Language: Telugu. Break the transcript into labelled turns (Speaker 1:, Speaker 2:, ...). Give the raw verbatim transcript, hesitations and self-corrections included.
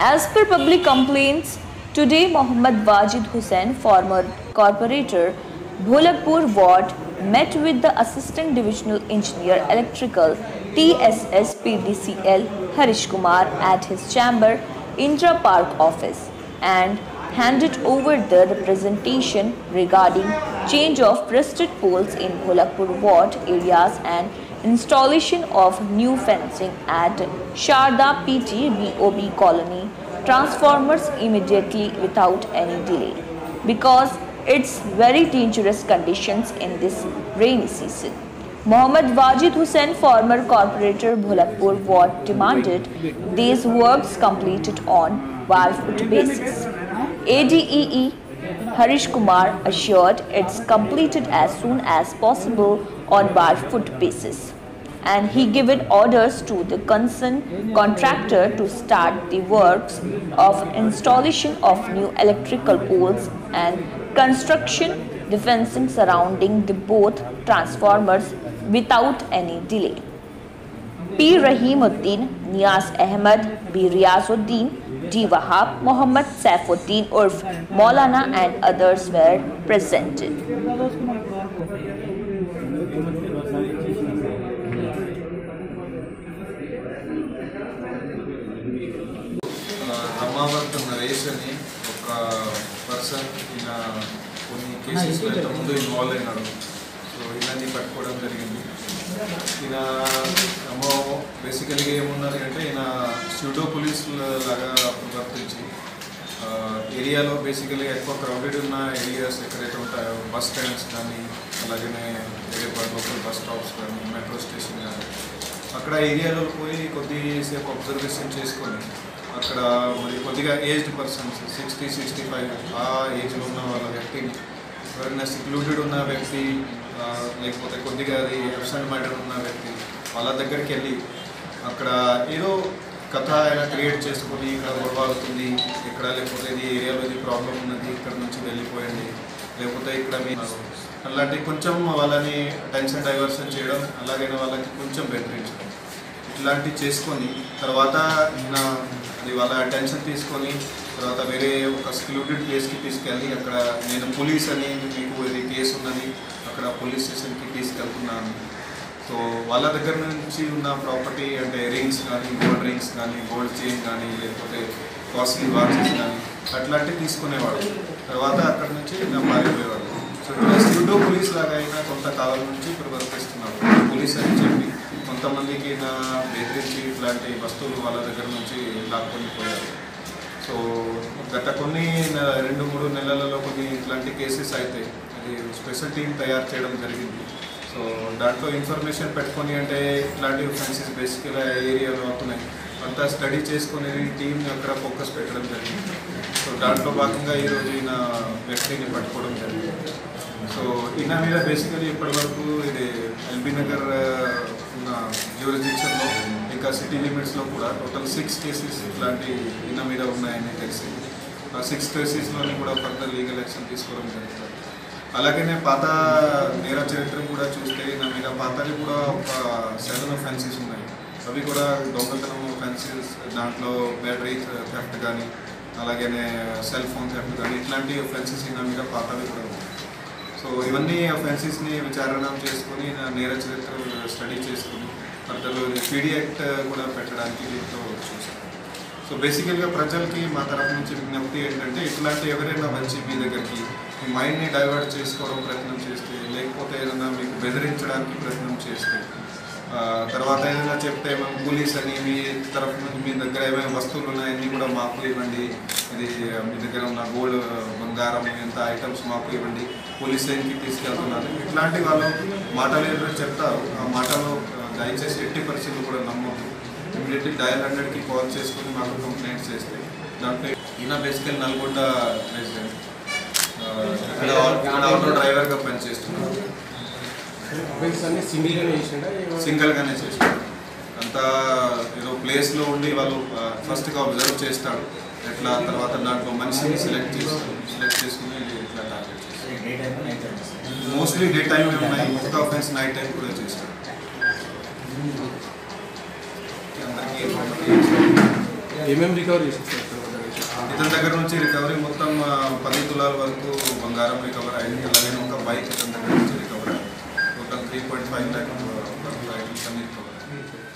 Speaker 1: As per public complaints, today Mohammad Wajid Hussain, former corporator, Dholakpur Ward, met with the Assistant Divisional Engineer Electrical T S S P D C L Harish Kumar at his chamber Indra Park office and handed over the representation regarding change of rusted poles in Dholakpur Ward areas and installation of new fencing at Sharda P T B O B colony transformers immediately without any delay, because it's very dangerous conditions in this rainy season. Mohammad Wajid Hussain, former corporator Dholakpur Ward, demanded these works completed on barefoot basis. A D E E Harish Kumar assured it's completed as soon as possible on barefoot basis, and he given orders to the concerned contractor to start the works of installation of new electrical poles and construction the fencing surrounding the both transformers without any delay. P. Rahimuddin, Niyaz Ahmed, B. Riazuddin, D. Wahab, Mohammad Saifuddin Urf Maulana and others were presented.
Speaker 2: Ramavath Naresh S person in కొన్ని కేసెస్ లో ఇంత ముందు ఇన్వాల్వ్ అయినాడు. సో ఇలాంటి పట్టుకోవడం జరిగింది. ఈయన ఏమో బేసికల్గా ఏమున్నది అంటే ఈయన స్యూడో పోలీస్ లాగా ప్రవర్తించి ఏరియాలో బేసికల్గా ఎక్కువ క్రౌడెడ్ ఉన్న ఏరియాస్ ఎక్కడైతే ఉంటాయో బస్ స్టాండ్స్ కానీ అలాగే వేరే లోకల్ బస్ స్టాప్స్ కానీ మెట్రో స్టేషన్ కానీ అక్కడ ఏరియాలో పోయి కొద్దిసేపు అబ్జర్వేషన్ చేసుకొని అక్కడ మరి కొద్దిగా aged persons sixty sixty five ఆ ఏజ్లో ఉన్న వాళ్ళ వ్యక్తిని ఎవరైనా సెక్లూడెడ్ ఉన్న వ్యక్తి లేకపోతే కొద్దిగా అది అబ్సెంట్ మైండెడ్ ఉన్న వ్యక్తి వాళ్ళ దగ్గరికి వెళ్ళి అక్కడ ఏదో కథ అయినా క్రియేట్ చేసుకొని ఇక్కడ గొడవ అవుతుంది ఇక్కడ, లేకపోతే ఇది ఏరియాలో ఇది ప్రాబ్లం ఉన్నది ఇక్కడ నుంచి వెళ్ళిపోయండి, లేకపోతే ఇక్కడ మీరు అలాంటి కొంచెం వాళ్ళని టెన్షన్ డైవర్షన్ చేయడం, అలాగైనా వాళ్ళకి కొంచెం బెదిరించడం ఇట్లాంటివి చేసుకొని తర్వాత అది వాళ్ళ అటెన్షన్ తీసుకొని తర్వాత వేరే ఒక సెక్లూడెడ్ ప్లేస్కి తీసుకెళ్ళి అక్కడ నేను పోలీస్ అని మీకు ఇది కేసు ఉన్నది అక్కడ పోలీస్ స్టేషన్కి తీసుకెళ్తున్నాను. సో వాళ్ళ దగ్గర నుంచి ఉన్న ప్రాపర్టీ అంటే రింగ్స్ కానీ గోల్డ్ రింగ్స్ కానీ గోల్డ్ చైన్ కానీ లేకపోతే కాస్ట్లీ వాచెస్ కానీ అట్లాంటివి తీసుకునేవాడు. తర్వాత అక్కడ నుంచి నా మారిపోయేవాడు. సో స్యూడో పోలీస్ లాగా అయినా కొంతకాలం నుంచి ప్రవర్తిస్తున్నాడు. పోలీస్ అని చెప్పి కొంతమందికి నా బెదిరించి ఇట్లాంటి వస్తువులు వాళ్ళ దగ్గర నుంచి లాక్కొని పోయారు. సో గత కొన్ని రెండు మూడు నెలలలో కొన్ని ఇట్లాంటి కేసెస్ అయితే అది స్పెషల్ టీం తయారు చేయడం జరిగింది. సో దాంట్లో ఇన్ఫర్మేషన్ పెట్టుకొని అంటే ఇట్లాంటి ఫెన్సెస్ బేసిక్గా ఏరియాలో అవుతున్నాయి అంతా స్టడీ చేసుకుని టీంని అక్కడ ఫోకస్ పెట్టడం జరిగింది. సో దాంట్లో భాగంగా ఈరోజు ఈయన వ్యక్తిని పట్టుకోవడం జరిగింది. సో ఈయన మీద బేసికలీ ఇప్పటివరకు ఇది ఎల్బీ నగర్ ఉన్న జ్యూరిడిక్షన్లో ఇంకా సిటీ లిమిట్స్లో కూడా టోటల్ సిక్స్ కేసెస్ ఇట్లాంటి ఈయన మీద ఉన్నాయని తెలిసింది. ఆ సిక్స్ కేసెస్లోని కూడా ఫర్దర్ లీగల్ యాక్షన్ తీసుకోవడం జరుగుతుంది. అలాగనే పాత నేర చరిత్ర కూడా చూస్తే నా మీద పాతవి కూడా ఒక సెవెన్ ఒఫెన్సెస్ ఉన్నాయి. అవి కూడా దొంగతనం ఒఫెన్సెస్, దాంట్లో బ్యాటరీ థెఫ్ట్ కానీ అలాగనే సెల్ ఫోన్ థెఫ్ట్ కానీ ఇట్లాంటి ఒఫెన్సెస్ నా మీద పాతవి కూడా ఉన్నాయి. సో ఇవన్నీ ఒఫెన్సెస్ని విచారణ చేసుకొని నా నేర చరిత్ర స్టడీ చేసుకుని ఫర్దర్లో పీడీ యాక్ట్ కూడా పెట్టడానికి దీంట్లో చూసాను. సో బేసికల్గా ప్రజలకి మా తరఫు నుంచి విజ్ఞప్తి ఏంటంటే ఇట్లాంటి ఎవరైనా వచ్చి మీ దగ్గరికి మీ మైండ్ని డైవర్ట్ చేసుకోవడం ప్రయత్నం చేస్తే, లేకపోతే ఏదైనా మీకు బెదిరించడానికి ప్రయత్నం చేస్తే, తర్వాత ఏదైనా చెప్తే మేము పోలీస్ అని మీ తరఫు నుంచి మీ దగ్గర ఏమైనా వస్తువులు ఉన్నాయన్నీ కూడా మాకు ఇవ్వండి, ఇది మీ దగ్గర ఉన్న గోల్డ్ బంగారం ఎంత ఐటమ్స్ మాకు ఇవ్వండి, పోలీస్ స్టేషన్కి తీసుకెళ్తున్నారు ఇట్లాంటి వాళ్ళు మాటలు ఏదైనా చెప్తారు. ఆ మాటలు దయచేసి ఎట్టి పరిస్థితులు కూడా నమ్మొద్దు. ఇమీడియట్లీ డయల్ హండ్రెడ్కి కాల్ చేసుకుని మాకు కంప్లైంట్ చేస్తే దాంట్లో ఈయన బేసికల్ నల్గొండ రెసిడెంట్ ఇక్కడ ఆటో డ్రైవర్గా పనిచేస్తున్నాడు. సింగిల్గానే చేస్తాడు. అంతా ఏదో ప్లేస్లో ఉండి వాళ్ళు ఫస్ట్గా అబ్జర్వ్ చేస్తాడు ఎట్లా, తర్వాత దాంట్లో మనిషిని సెలెక్ట్ చేస్తాడు. సెలెక్ట్ చేసుకుని ఇట్లా టార్గెట్ చేస్తాడు. మోస్ట్లీ డే టైం ఉన్నాయి, ఒక ఆఫెన్స్ నైట్ టైం కూడా చేస్తాడు.
Speaker 3: ఏమేమి రికవర్ చేస్తారు?
Speaker 2: ఇతని దగ్గర నుంచి రికవరీ మొత్తం పది తులాల వరకు బంగారం రికవర్ అయింది. అలాగే ఒక బైక్ ఇతని దగ్గర నుంచి రికవర్ అయింది. Total three point five lakh items అన్ని రికవర్ అయింది.